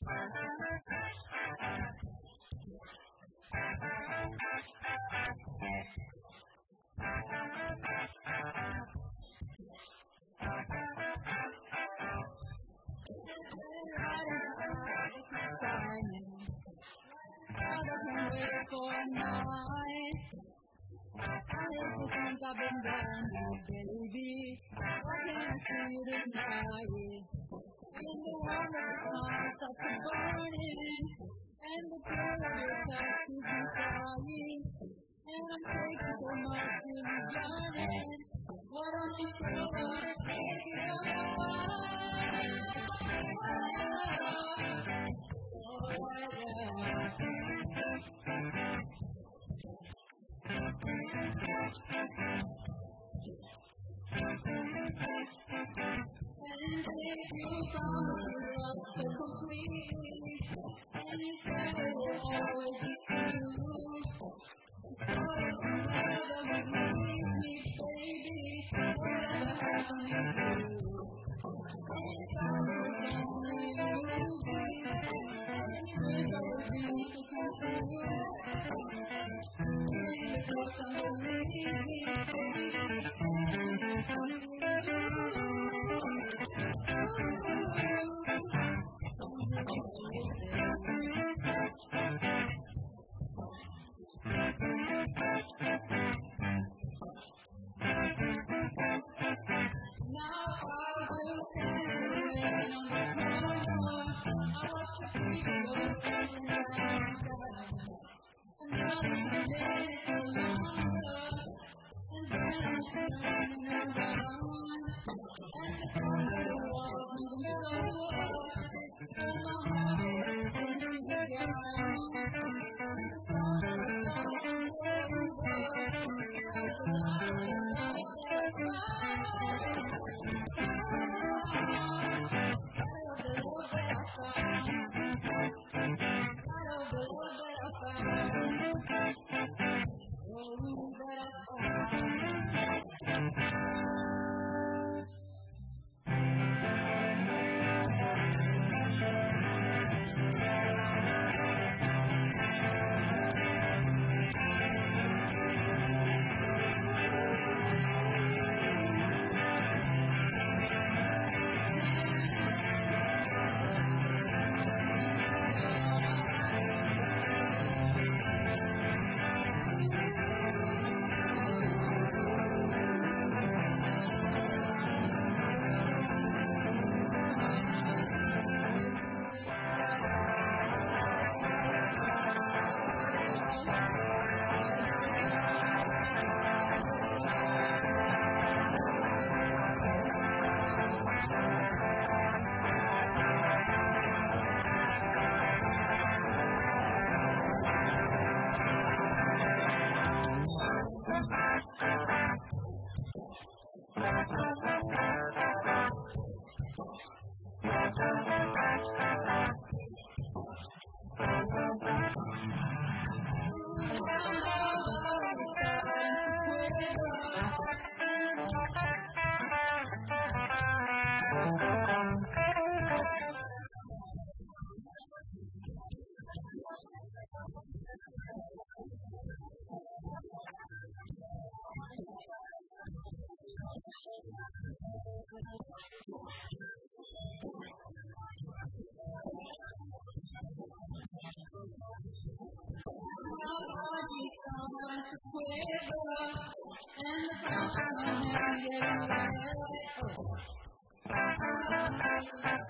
For a night, since I've been down here, baby, why can't I see you tonight? In the warm of the sun, such a burning, and the cool of your touch is crying, and I'm taking so much in the yearning. Why don't you come on and take it away? And if you promise us so completely, and you said it will always be true, whether we leave me, baby, whatever happens to you, if I was only you, baby, and always be so true, because I'm believing, baby. And